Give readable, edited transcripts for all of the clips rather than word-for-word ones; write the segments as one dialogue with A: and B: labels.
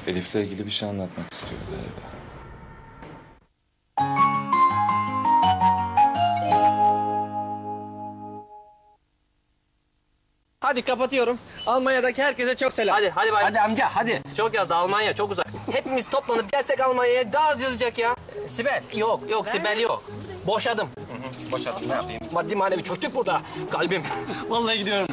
A: Elif'le ilgili bir şey anlatmak istiyor galiba.
B: Hadi kapatıyorum. Almanya'daki herkese çok selam.
C: Hadi bay.
B: Hadi amca hadi.
C: Çok yazdı, Almanya çok uzak. Hepimiz toplanıp gelsek Almanya'ya daha az yazacak ya.
B: Sibel.
C: Yok Sibel yok. Boşadım.
B: Boşaltın ne yapayım?
C: Maddi manevi çöktük burada. Kalbim.
B: Vallahi gidiyorum.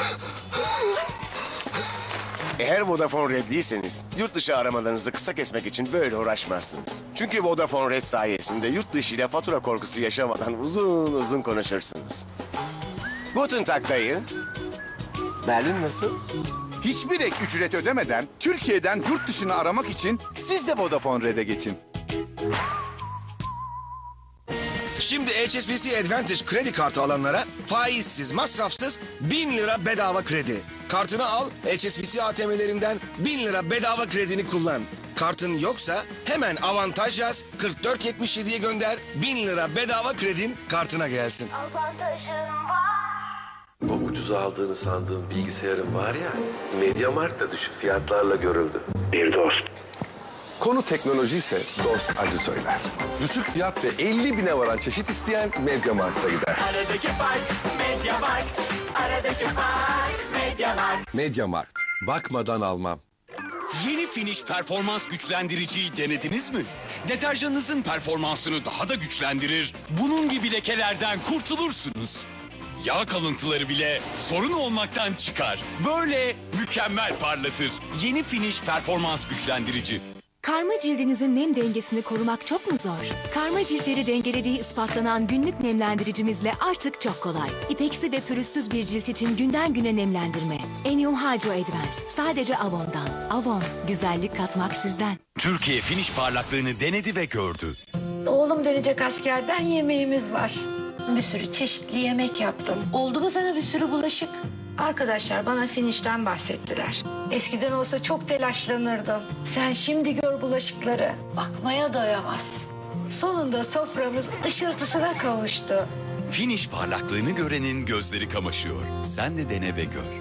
D: Eğer Vodafone Red değilseniz yurt dışı aramalarınızı kısa kesmek için böyle uğraşmazsınız. Çünkü Vodafone Red sayesinde yurt dışı ile fatura korkusu yaşamadan uzun uzun konuşursunuz. Guten Tag dayı. Berlin nasıl?
E: Hiçbir ek ücret ödemeden Türkiye'den yurt dışını aramak için siz de Vodafone Red'e geçin.
F: Şimdi HSBC Advantage kredi kartı alanlara faizsiz, masrafsız 1000 lira bedava kredi. Kartını al, HSBC ATM'lerinden 1000 lira bedava kredini kullan. Kartın yoksa hemen avantaj yaz, 4477'ye gönder, 1000 lira bedava kredin kartına gelsin.
G: Avantajın var.
H: O ucuz aldığını sandığın bilgisayarın var ya, MediaMarkt'ta düşük fiyatlarla görüldü. Bir dost.
I: Konu teknoloji ise dost acı söyler. Düşük fiyat ve 50 bine varan çeşit isteyen MediaMarkt'a gider.
G: Aradaki fark MediaMarkt. Aradaki fark MediaMarkt.
I: MediaMarkt. Bakmadan almam.
J: Yeni Finish performans güçlendiriciyi denediniz mi? Deterjanınızın performansını daha da güçlendirir. Bunun gibi lekelerden kurtulursunuz. Yağ kalıntıları bile sorun olmaktan çıkar. Böyle mükemmel parlatır. Yeni Finish performans güçlendirici.
K: Karma cildinizin nem dengesini korumak çok mu zor? Karma ciltleri dengelediği ispatlanan günlük nemlendiricimizle artık çok kolay. İpeksi ve pürüzsüz bir cilt için günden güne nemlendirme. Enium Hydro Advance. Sadece Avon'dan. Avon. Güzellik katmak sizden.
J: Türkiye Finish parlaklığını denedi ve gördü.
L: Oğlum dönecek askerden, yemeğimiz var. Bir sürü çeşitli yemek yaptım. Oldu mu sana bir sürü bulaşık? Arkadaşlar bana Finish'ten bahsettiler. Eskiden olsa çok telaşlanırdım. Sen şimdi gör bulaşıkları. Bakmaya doyamaz. Sonunda soframız ışıltısına kavuştu.
J: Finish parlaklığını görenin gözleri kamaşıyor. Sen de dene ve gör.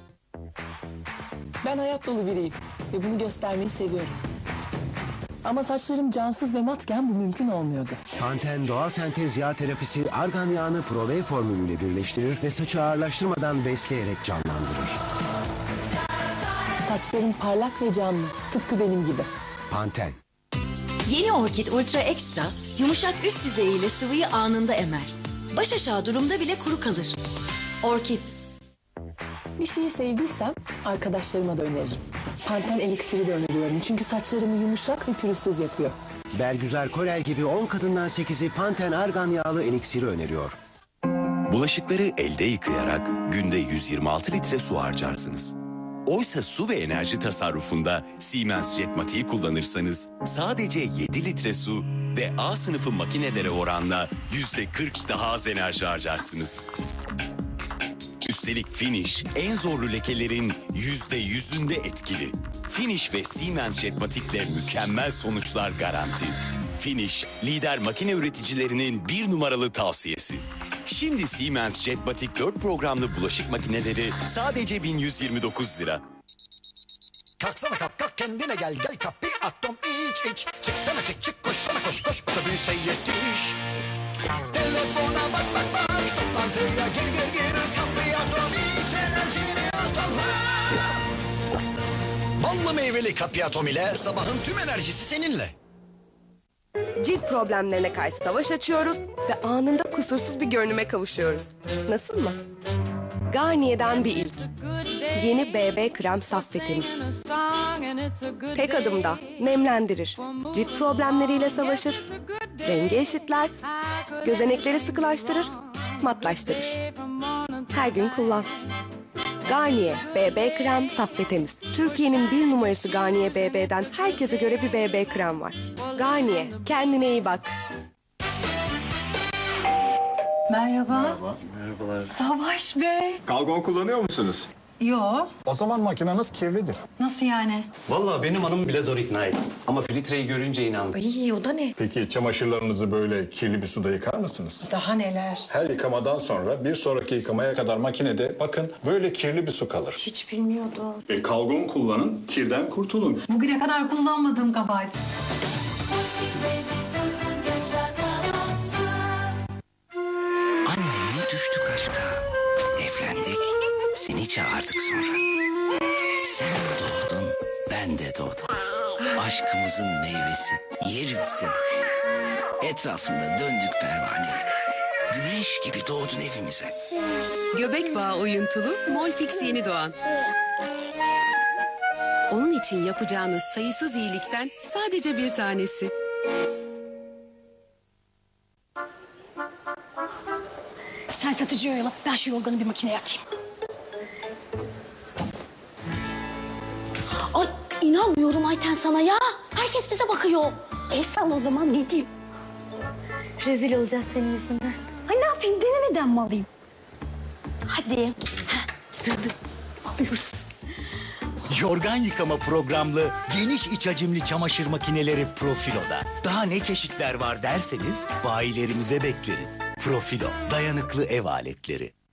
M: Ben hayat dolu biriyim ve bunu göstermeyi seviyorum. Ama saçlarım cansız ve matken bu mümkün olmuyordu.
N: Pantene doğal sentez yağ terapisi argan yağını Pro-V formülüyle birleştirir ve saçı ağırlaştırmadan besleyerek canlandırır.
M: Saçlarım parlak ve canlı, tıpkı benim gibi.
N: Pantene.
O: Yeni Orkid Ultra Extra, yumuşak üst yüzeyiyle sıvıyı anında emer. Baş aşağı durumda bile kuru kalır. Orkid.
M: Bir şeyi sevdiysem arkadaşlarıma da öneririm. Pantene eliksiri de öneriyorum çünkü saçlarımı yumuşak ve pürüzsüz yapıyor.
N: Bergüzar Korel gibi 10 kadından 8'i Pantene argan yağlı eliksiri öneriyor.
J: Bulaşıkları elde yıkayarak günde 126 litre su harcarsınız. Oysa su ve enerji tasarrufunda Siemens Jetmatic'i kullanırsanız sadece 7 litre su ve A sınıfı makinelere oranla %40 daha az enerji harcarsınız. Üstelik Finish en zorlu lekelerin %100'ünde etkili. Finish ve Siemens Jetmatic'le mükemmel sonuçlar garanti. Finish, lider makine üreticilerinin 1 numaralı tavsiyesi. Şimdi Siemens Jetmatic 4 programlı bulaşık makineleri sadece 1129 lira.
P: Kalksana kalk kendine gel kapı atom iç. Çıksana çık koşsana koş otobüse yetiş. Telefona bak toplantıya gir kapı atom iç enerjini atomla. Ballı meyveli kapı atom ile sabahın tüm enerjisi seninle.
Q: Cilt problemlerine karşı savaş açıyoruz ve anında kusursuz bir görünüme kavuşuyoruz. Nasıl mı? Garnier'den bir ilk. Yeni BB krem saf ve temiz. Tek adımda nemlendirir, cilt problemleriyle savaşır, rengi eşitler, gözenekleri sıkılaştırır, matlaştırır. Her gün kullan. Garnier BB krem saf ve temiz. Türkiye'nin 1 numarası Garnier BB'den herkese göre bir BB krem var. Garnier, kendine iyi bak.
M: Merhaba.
A: Merhabalar.
M: Savaş Bey.
R: Kalgon kullanıyor musunuz? Yo.
S: O zaman makineniz kirlidir.
R: Nasıl yani?
T: Vallahi benim hanım bile zor ikna etti. Ama filtreyi görünce inandı.
R: İyi o da ne?
S: Peki çamaşırlarınızı böyle kirli bir suda yıkar mısınız?
R: Daha neler?
S: Her yıkamadan sonra bir sonraki yıkamaya kadar makinede bakın böyle kirli bir su kalır.
R: Hiç bilmiyordum.
S: Kalgon kullanın, kirden kurtulun.
R: Bugüne kadar kullanmadığım kabahat.
U: Annenle düştük aşka. Evlendik, seni çağırdık sonra. Sen doğdun, ben de doğdum. Aşkımızın meyvesi, yerim seni. Etrafında döndük pervaneye. Güneş gibi doğdun evimize.
V: Göbek bağı oyuntulu Molfix yeni doğan. Onun için yapacağınız sayısız iyilikten sadece bir tanesi.
R: Sen satıcı oyala. Ben şu yorganı bir makineye atayım.
W: Ay inanmıyorum Ayten sana ya. Herkes bize bakıyor. El salla o zaman ne diyeyim? Rezil olacağız senin yüzünden. Ay ne yapayım denemeden mi alayım? Hadi. Alıyoruz.
X: Yorgan yıkama programlı geniş iç hacimli çamaşır makineleri Profilo'da. Daha ne çeşitler var derseniz bayilerimize bekleriz. Profilo, dayanıklı ev aletleri.